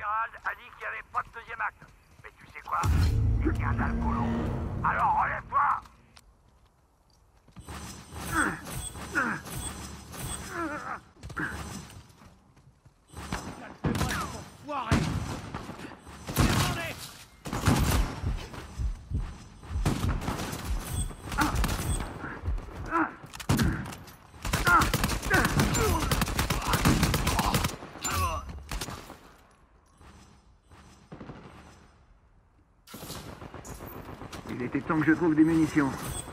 Gérald a dit qu'il n'y avait pas de deuxième acte. Mais tu sais quoi? C'est qu'un alcoolo. Alors relève-toi! Il était temps que je trouve des munitions.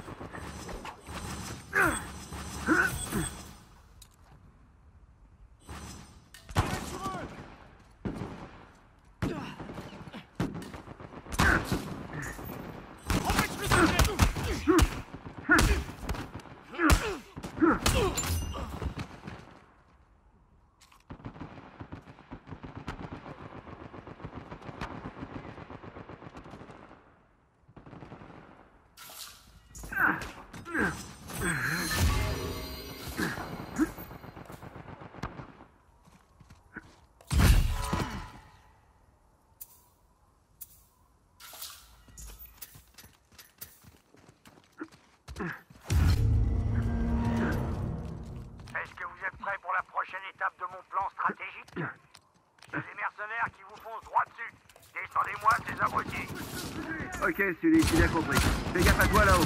Est-ce que vous êtes prêts pour la prochaine étape de mon plan stratégique? J'ai des mercenaires qui vous foncent droit dessus. Descendez-moi ces abrutis. Ok, Sully, j'ai bien compris. Fais gaffe à toi là-haut.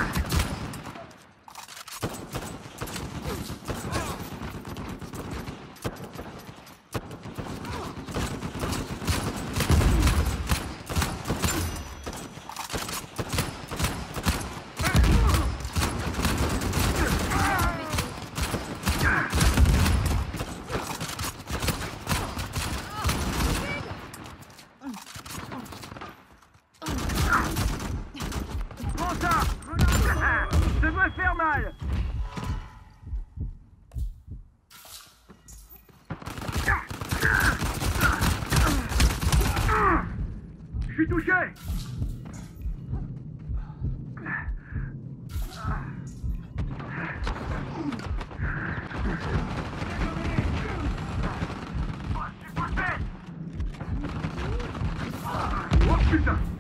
Prends ça! Ça doit faire mal! Je suis touché! Oh putain!